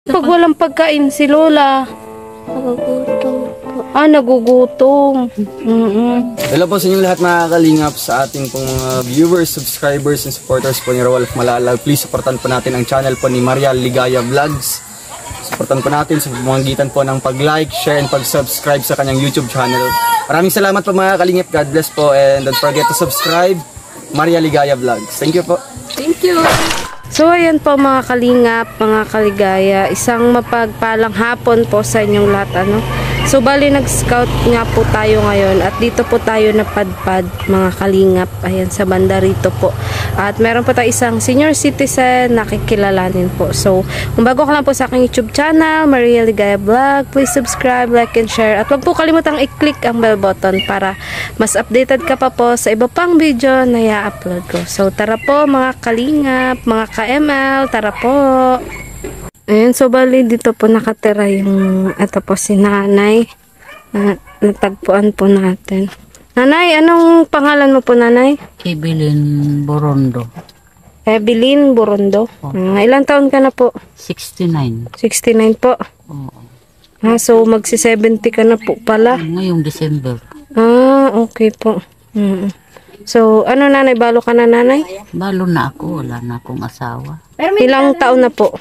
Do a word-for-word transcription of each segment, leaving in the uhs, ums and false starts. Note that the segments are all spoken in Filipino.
Pag walang pagkain si Lola, Nagugutom po. ah, nagugutom. Mm-mm. Hello po sa inyong lahat mga kalingap, sa ating pong mga viewers, subscribers, and supporters po ni Rolf Malalag. Please supportan po natin ang channel po ni Maria Ligaya Vlogs. Supportan po natin sa pamamagitan po ng pag-like, share, and pag-subscribe sa kanyang YouTube channel. Maraming salamat po mga kalingap. God bless po, and don't forget to subscribe Maria Ligaya Vlogs. Thank you po. Thank you. So ayan po mga kalingap, mga kaligaya, isang mapagpalang hapon po sa inyong lahat, ano. So bali nag-scout nga po tayo ngayon at dito po tayo napadpad mga kalingap, ayan sa banda rito po. At meron po tayo isang senior citizen nakikilalanin po. So kung bago ka lang po sa aking YouTube channel, Maria Ligaya Vlog, please subscribe, like, and share. At huwag po kalimutang i-click ang bell button para mas updated ka pa po sa iba pang video na i-upload ko. So tara po mga kalingap, mga ka-M L, tara po! Ayan, so bali dito po nakatira yung ito po si nanay na natagpuan po natin. Nanay, anong pangalan mo po nanay? Evelyn Borondo. Evelyn Borondo. Oh. Uh, ilang taon ka na po? sixty-nine. sixty-nine po. Oo. Ah, so magsi seventy ka na po pala. Ngayong December. Ah, okay po. Mm. So, ano nanay, balo ka na nanay? Balo na ako, wala na akong asawa. Ilang taon na po?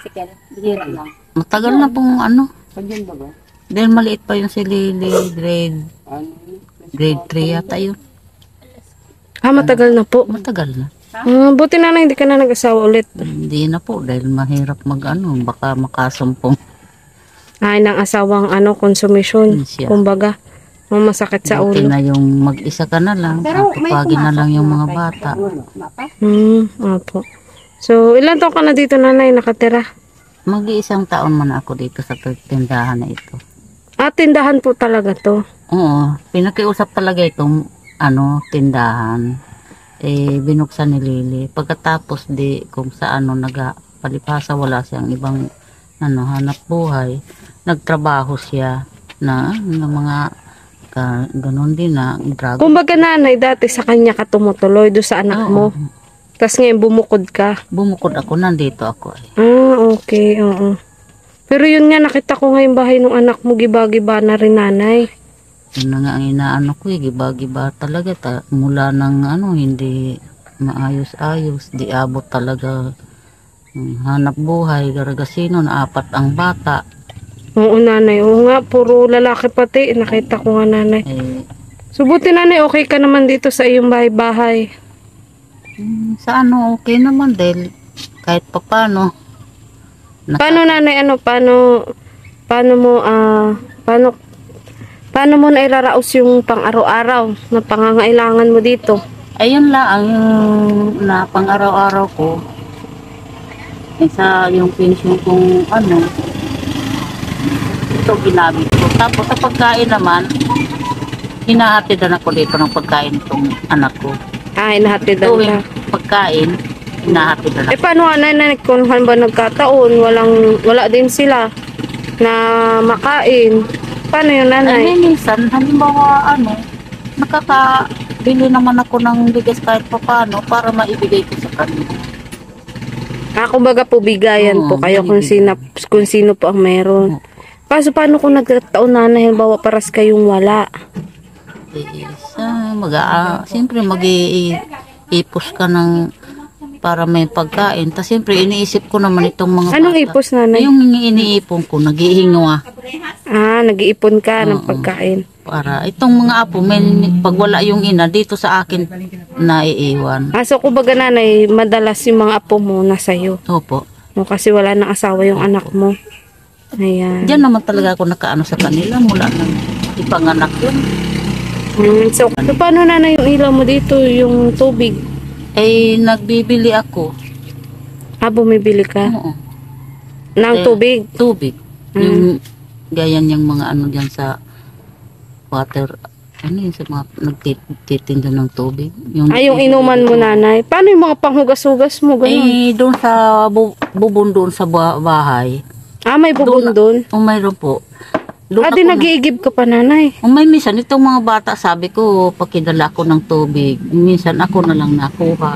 Matagal na pong ano. Dahil maliit pa yung si Lily, grade grade three yata yun. Ah, matagal na po. Matagal na. Ah, buti nanay, hindi ka na nag-asawa ulit. Hindi na po dahil mahirap mag ano, baka makasumpong. Ay, ng asawang ano, konsumisyon. Siya. Kumbaga, masakit sa Buti ulo. na yung mag-isa ka na lang, tatupagin na lang yung mga bata. Hmm, opo. So, ilan taon ka na dito nanay nakatira? Mag-iisang taon man ako dito sa tindahan na ito. Ah, tindahan po talaga to. Oo, pinakiusap talaga itong ano, tindahan. Eh, binuksan ni Lily. Pagkatapos di kung sa ano nagpalipasa, wala siyang ibang ano, hanap buhay. Nagtrabaho siya na, na mga ka, ganun din na drug. Kumbaga nanay, dati sa kanya ka tumutuloy do sa anak Oo. mo. Tapos ngayon bumukod ka. Bumukod ako, nandito ako eh. Ah, okay, oo. Pero yun nga, nakita ko ngayon bahay ng anak mo, giba-giba na rin nanay. Yun na nga ang inaano ko eh, giba-giba talaga. Ta, mula ng ano, hindi maayos-ayos, di abot talaga. um, hanap buhay, garagasino, na apat ang bata. Oo nanay, oo nga, puro lalaki pati. Nakita ko nga nanay. Eh, So buti nanay, okay ka naman dito sa iyong bahay-bahay. mm, sa ano, okay naman dahil kahit papano. Naka- Paano nanay, ano, paano, paano mo, ah, paano, paano mo na iraraos yung pang-araw-araw na pangangailangan mo dito? Ayun lang ang yung na pang araw-araw ko. Isa yung pension kong ano, ito ginamit ko. Tapos sa pagkain naman, hinahatidan ako dito ng pagkain itong anak ko. Ah, inahatidan Tuwing ka. pagkain, hinahatidan Eh, ako. paano nga nanay, kung ba nagkataon, walang, wala din sila na makain. Paano yun Ay, nanay? minsan, halimbawa ano, nakakabili naman ako ng bigas kahit pa paano para maibigay ko sa kanila. Ah, kumbaga po bigayan Oo, po kayo kung sino, kung sino po ang meron. Kaso paano kung nagkataon nanay, halimbawa paras kayong wala? Eh, sa mag ah, siyempre mag-iipos ka ng para may pagkain. Tapos siyempre iniisip ko naman itong mga Anong bata. ipos nanay? Yung iniipon ko, nag-ihingawa. Ah, nag-iipon ka ng Oo. pagkain. Para itong mga apo, may, pag wala yung ina, dito sa akin naiiwan. Ah, so kumbaga nanay, madalas yung mga apo mo nasa iyo. Opo. No, kasi wala nang asawa yung anak mo. Ayan. Diyan naman talaga ako nakaano sa kanila mula nang ipanganak yun. Hmm, so, so, paano nanay yung ilaw mo dito, yung tubig? Eh, nagbibili ako. Ah, bumibili ka Oo. ng Eh, tubig. Tubig. Yung gaya niyang mga ano diyan sa water, ano yun sa mga nagtitinda ng tubig. Yung, Ay, yung inuman mo nanay. Paano yung mga panghugas-hugas mo? Ganun. Eh, doon sa bu bubon doon sa ba- bahay. Ah, may bubon doon. O mayroon po. Doon Ah, ako di na- nag-iigib ka pa nanay. O may minsan, itong mga bata, sabi ko, pakidala ko ng tubig. Minsan ako na lang nakuha.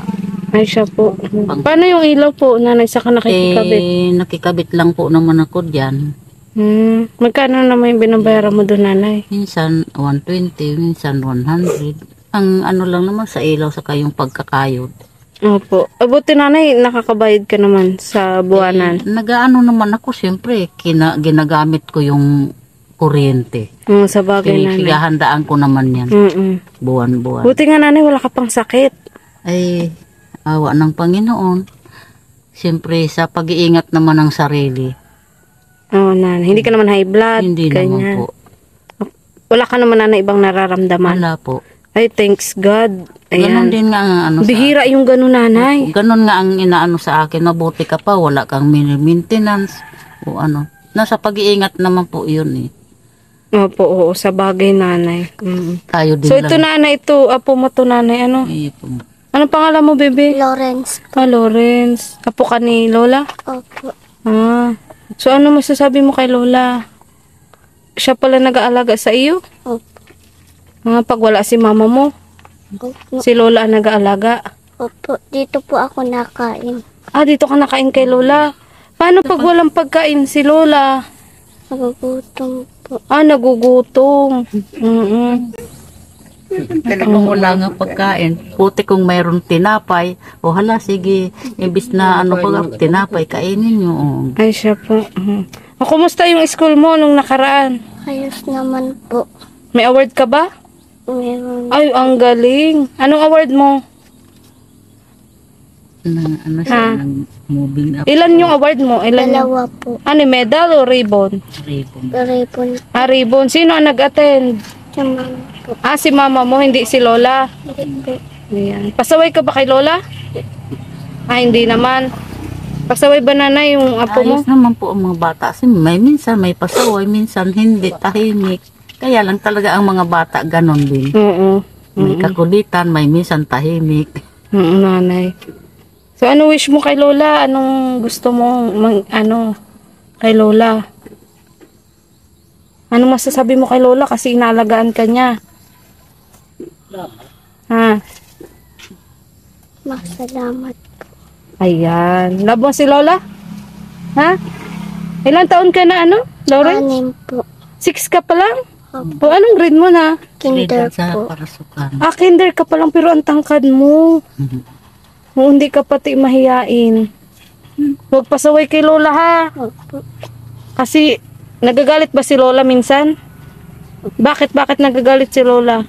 Ay, siya po. Paano yung ilaw po, nanay, saka nakikikabit? Eh, nakikabit lang po naman ako dyan. Hmm. Magkano naman yung binabayaran mo doon, nanay? Minsan one twenty, minsan one hundred. Ang ano lang naman sa ilaw sa kayong pagkakayod. Opo. Abuti, nanay, nakakabayad ka naman sa buwanan. Eh, nag-ano naman ako, siyempre, kina, ginagamit ko yung kuryente. Hmm, sa bagay, Eh, nanay. sigahandaan ko naman yan, Mm-mm. buwan-buwan. Buti nga, nanay, wala ka pang sakit. Ay, awa ng Panginoon. Siyempre, sa pag-iingat naman ng sarili. Oo, nanay. Hindi ka naman high blood. Hindi naman ganyan. po. Wala ka naman, nanay, ibang nararamdaman. Wala po. Ay, thanks God. Ganon Ayan. din nga ang ano sa Bihira yung ganun, nanay. Ganon nga ang inaano sa akin, mabuti ka pa, wala kang maintenance o ano. Nasa pag-iingat naman po yun eh. Opo, oo, sa bagay, nanay. Mm. Tayo din So, ito, lang. nanay, ito, apo mo to, nanay, ano? Eh, po. Anong pangalan mo, bebe? Lawrence. Ah, Lawrence. Apo ka ni Lola? Opo. Ah. So, ano masasabi mo kay Lola? Siya pala nag-aalaga sa iyo? Opo. Ah, pag wala si mama mo, Opo. si Lola ang nag-aalaga. Opo. Dito po ako nakain. Ah, dito ka nakain kay Lola. Paano pag walang pagkain si Lola? Nagugutom po. Ah, nagugutom. Mm-mm. Talagang wala nga pagkain. Puti kung mayroong tinapay, o hala, sige, imbis na ano pa, tinapay, kainin nyo. Oh. Ay, siya po. Mhm. Ah, kumusta yung school mo nung nakaraan? Ayos naman po. May award ka ba? Meron. Ay, ang galing. Anong award mo? Na, ano siya, Ah. nang moving up. Ilan yung award mo? Ilan yung... Dalawa po. Ano, medal o ribbon? Ribbon. Ripon. Ah, ribbon. Sino ang nag-attend? Naman po. Ah, si mama mo, hindi si Lola. Hindi po. Ayan. Pasaway ka ba kay Lola? Ah, hindi naman. Pasaway ba nanay yung apo mo? Ayos naman po ang mga bata. Kasi may minsan may pasaway, minsan hindi, tahimik. Kaya lang talaga ang mga bata ganon din. Oo. May kakulitan, may minsan tahimik. Oo, nanay. So, ano wish mo kay Lola? Anong gusto mo, mang, ano, kay Lola? Ano masasabi mo kay Lola kasi inaalagaan ka niya? Ha? Masalamat. Ayan. Love mo si Lola? Ha? Ilang taon ka na, ano, Lawrence? Anim po. Six ka pa lang? Opo. O, anong grade mo na? Kinder Sa po. parasukan. Ah, kinder ka pa lang pero ang tangkad mo. O, hindi ka pati mahiyain. Huwag pasaway kay Lola, ha? Opo. Kasi, nagagalit ba si Lola minsan? Bakit, bakit nagagalit si Lola?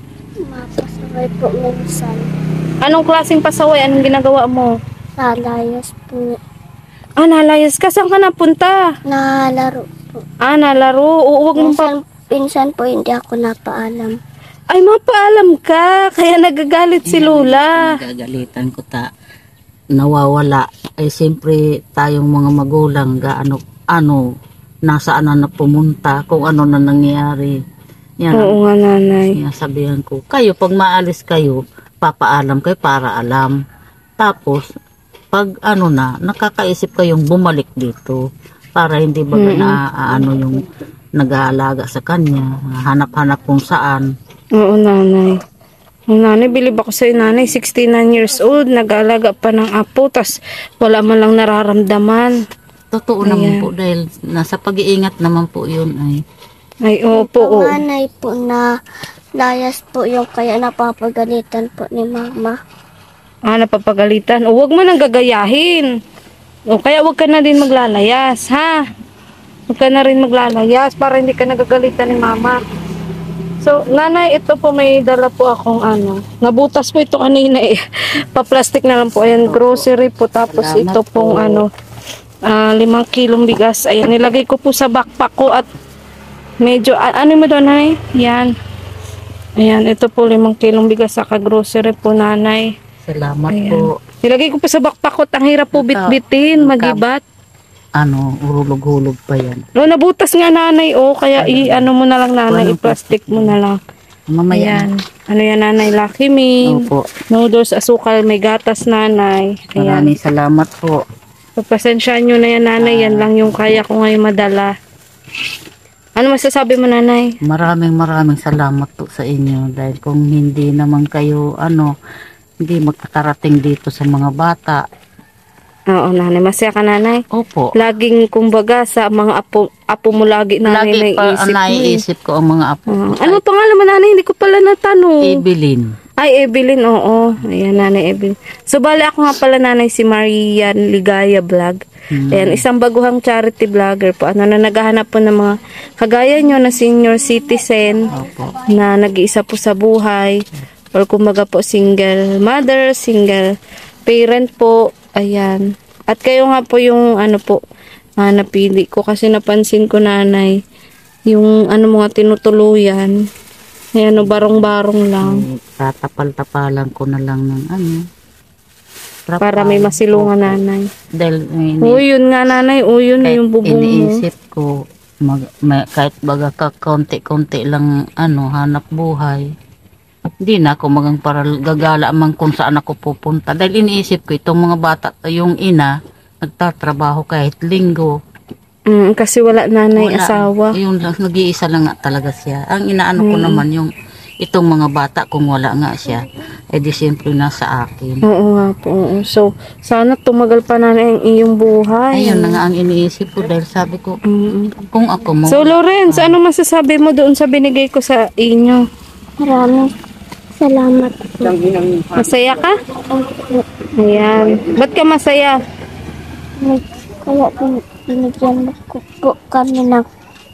Mapasaway po minsan. Anong klaseng pasaway? Anong ginagawa mo? Nalayas po. Ah, nalayas ka. Saan ka napunta? Nalaro po. Ah, nalaro. O, huwag mong pa... Minsan, minsan po hindi ako napaalam. Ay, mapaalam ka. Kaya nagagalit si Lola. Gagalitan ko ta. Nawawala. Eh, siyempre, tayong mga magulang, gaano, ano, nasaan na pumunta, kung ano na nangyayari. Yan. Oo nga, nanay. Kaya sabihan ko, kayo, pag maalis kayo, papaalam kayo para alam. Tapos, pag ano na, nakakaisip kayong bumalik dito para hindi ba Mm-mm. na ano yung nag-aalaga sa kanya, hanap-hanap kung saan. Oo, nanay. O, nanay, bilib ako sa'yo, nanay. sixty-nine years old, nag-aalaga pa ng apo, tas wala man lang nararamdaman. Totoo Ayan. naman po dahil nasa pag-iingat naman po yun ay. Ay, opo, oo. Panganay po na layas po yung kaya napapagalitan po ni mama. Ah, napapagalitan. O, wag mo nang gagayahin. O, kaya wag ka na din maglalayas, ha? Wag ka na rin maglalayas para hindi ka nagagalitan ni mama. So, nanay, ito po may dala po akong ano. Nabutas po ito kanina eh. Pa-plastic na lang po. Ayan, grocery po. Tapos Salamat ito pong po. ano, ah, limang kilong bigas. Ayan, nilagay ko po sa backpack ko at medyo, a- ano mo doon, nanay? Yan. Ayan, ito po limang kilong bigas saka grocery po, nanay. Salamat Ayan. po. Nilagay ko po sa backpack ko at ang hirap po bitbitin, magibat. Ano, urulog-hulog pa yan. No, nabutas nga nanay, oh, kaya i-ano mo na lang nanay, Walang i-plastic mo na lang. Mamaya Ayan. Ano yan nanay, Lucky Me. Opo. Noodles, asukal, may gatas nanay. Ayan. Maraming salamat po. Pagpasensyaan nyo na yan nanay, yan lang yung kaya ko ngayon madala. Ano masasabi mo nanay? Maraming maraming salamat po sa inyo dahil kung hindi naman kayo ano hindi makakarating dito sa mga bata. Oo, nanay. Masaya ka, nanay? Opo. Laging, kumbaga, sa mga apo, apo mo lagi, nanay, Lagi pa naiisip mo. eh. naiisip ko ang mga apo ko. Ah, ano pangalan mo, nanay? Hindi ko pala natanong. Evelyn. Ay, Evelyn, oo. Ayan, nanay Evelyn. So, bali ako nga pala, nanay, si Marian Ligaya Vlog. Hmm. Ayan, isang baguhang charity vlogger po. Ano na naghahanap po ng mga kagaya nyo na senior citizen Opo. na nag-iisa po sa buhay. Or kumbaga po, single mother, single parent po. Ayan. At kayo nga po yung ano po, ah, napili ko kasi napansin ko, nanay, yung ano mga tinutuluyan. Ayan, no, barong-barong lang. Eh, tatapal-tapalan ko na lang ng ano. trapal. Para may masilungan, Opo. nanay. Dahil ini, O, yun nga, nanay. O, yun kahit yung bubong mo. iniisip ko, mag, may, kahit baga ka konti-konti lang ano, hanap buhay. Hindi na ako magang para gagala man kung saan ako pupunta. Dahil iniisip ko, itong mga bata, yung ina, nagtatrabaho kahit linggo. Mm, kasi wala nanay Wala. asawa. Yung lang, nag-iisa lang nga talaga siya. Ang inaano ko naman yung itong mga bata, kung wala nga siya, eh di siyempre nasa akin. Oo nga po. Oo. So, sana tumagal pa, nanay, ang iyong buhay. Ayun na nga ang iniisip ko dahil sabi ko, Mm. kung ako mo, So, Lorenz, ano masasabi mo doon sa binigay ko sa inyo? Maraming salamat po. Masaya ka? Ayan. Ba't ka masaya? Nag- Kaya bin- binigyan mo ko po kami ng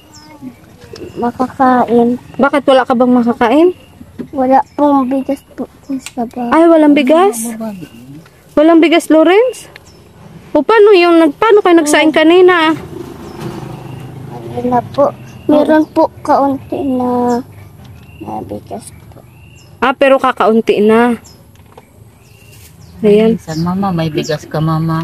makakain. Bakit wala ka bang makakain? Wala pong bigas po sa bahay. Ay, walang bigas? Walang bigas, Lorenz? O paano yung, nag, paano kayo nagsaing kanina? Ano na po. Meron po kaunti na, na bigas po. Ah, pero kakaunti na. Ayan. minsan, mama, may bigas ka, mama.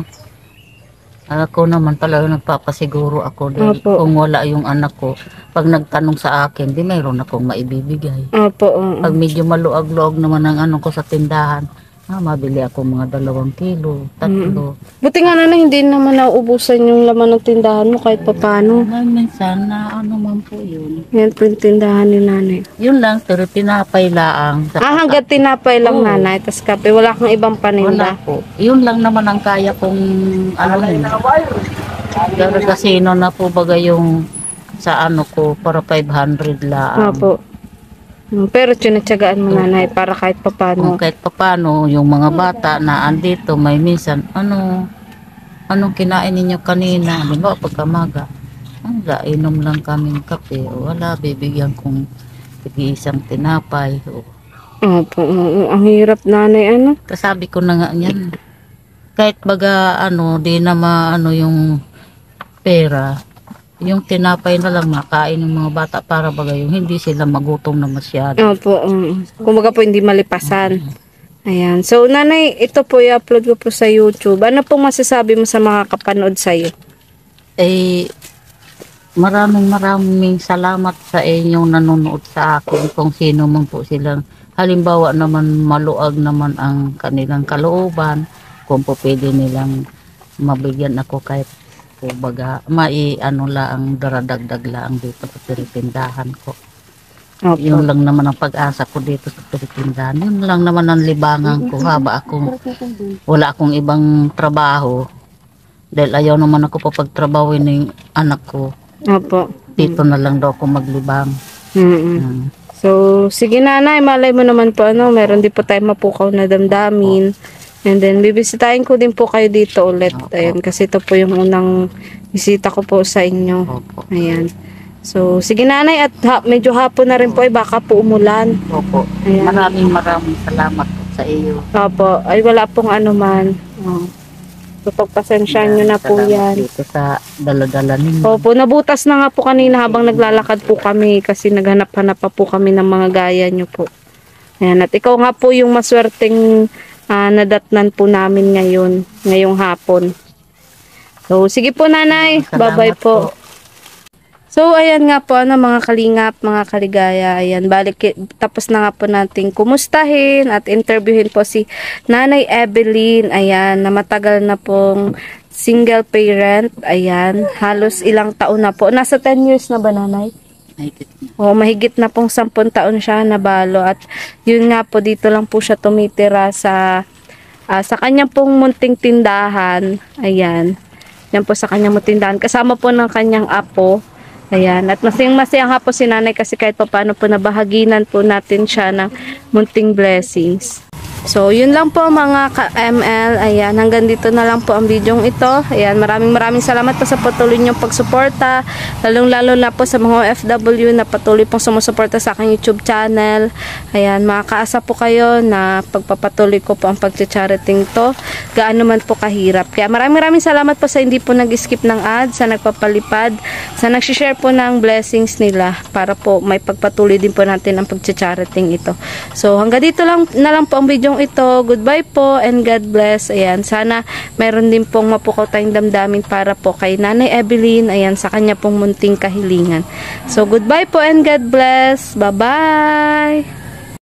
Ako naman talaga nagpapasiguro ako dahil Opo. kung wala yung anak ko, pag nagtanong sa akin, di mayroon akong maibibigay. Opo, oo. Pag medyo maluag-luag naman ang ano ko sa tindahan, ah, mabili ako mga dalawang kilo, tatlo. Buti nga, nanay, hindi naman nauubusan yung laman ng tindahan mo kahit papano. Na minsan na ano man po yun. Yan po yung tindahan ni nanay. Yun lang, pero tinapay laang. Sa Ah, hanggat tinapay lang, Oo. nanay, tas kape. Wala kang ibang wala paninda. po. Yun lang naman ang kaya kong ano yun. Pero kasino na po baga yung sa ano ko para five hundred lang. Opo. Mm, Pero tinatsagaan mo, nanay, para kahit Kung papano. kahit papano yung mga bata na andito may minsan ano anong kinain ninyo kanina, di ba, pagkamaga, wala, inom lang kaming kape, o wala, bibigyan kong isang tinapay. O, Opo, oo. Ang hirap, nanay, ano? kasabi ko na nga yan, kahit baga ano, di na maano yung pera, yung tinapay na lang makain ng mga bata para baga yung hindi sila magutom na masyado. Opo, um, kumbaga po hindi malipasan. Ayan. So, nanay, ito po i-upload ko po sa YouTube. Ano pong masasabi mo sa mga kapanood sa'yo? Eh, maraming maraming salamat sa inyong nanonood sa akin kung sino man po silang. Halimbawa naman maluag naman ang kanilang kalooban, kung po pwede nilang mabigyan ako kahit po baga, mai ano lang, daradagdag lang dito sa tiritindahan ko. Opo. Yun lang naman ang pag-asa ko dito sa tiritindahan. Yun lang naman ang libangan ko haba akong wala akong ibang trabaho. Dahil ayaw naman ako papagtrabawin ng anak ko. Opo. Dito na lang daw ako maglibang. Mm-mm. Mm. So, sige, nanay, malay mo naman po, ano, meron din po tayo mapukaw na damdamin. And then, bibisitahin ko din po kayo dito ulit. Opo. Ayan, kasi ito po yung unang bisita ko po sa inyo. Opo. Ayan. So, sige, nanay, at ha, medyo hapon na rin po, eh, baka po umulan. Opo. Ayan. Maraming maraming salamat po sa iyo. Opo, ay wala pong ano man. Oh. So, pagpasensyahan nyo na po Salamat yan. dito sa daladala ninyo. Opo, nabutas na nga po kanina habang naglalakad po kami kasi naghanap-hanap pa po kami ng mga gaya nyo po. Ayan, at ikaw nga po yung maswerteng ah, nadatnan po namin ngayon, ngayong hapon. So, sige po, nanay. Salamat Bye-bye po. So, ayan nga po, ano, mga kalingap, mga kaligaya. Ayan, balik, tapos na nga po nating kumustahin at interviewin po si Nanay Evelyn. Ayan, na matagal na pong single parent. Ayan, halos ilang taon na po. Nasa ten years na ba, nanay? Mahigit na. O, mahigit na pong sampung taon siya nabalo. At yun nga po, dito lang po siya tumitira sa ah, sa kanyang pong munting tindahan. Ayan. Yan po sa kanyang munting tindahan. Kasama po ng kanyang apo. Ayan. At masayang-masayang nga po si nanay kasi kahit pa paano po nabahaginan po natin siya ng munting blessings. So, yun lang po mga ka-M L. Ayan, hanggang dito na lang po ang video ito. Ayan, maraming maraming salamat po sa patuloy niyong pagsuporta. Lalong-lalo na po sa mga O F W na patuloy pong sumusuporta sa aking YouTube channel. Ayan, makakaasa po kayo na pagpapatuloy ko po ang pag-chariting to. Gaano man po kahirap. Kaya maraming maraming salamat po sa hindi po nag-skip ng ads, sa nagpapalipad, sa nag-share po ng blessings nila para po may pagpatuloy din po natin ang pag-chariting ito. So, hanggang dito lang na lang po ang video ito. Goodbye po and God bless. Ayan, sana meron din pong mapukaw tayong damdamin para po kay Nanay Evelyn. Ayan, sa kanya pong munting kahilingan. So, goodbye po and God bless. Bye-bye!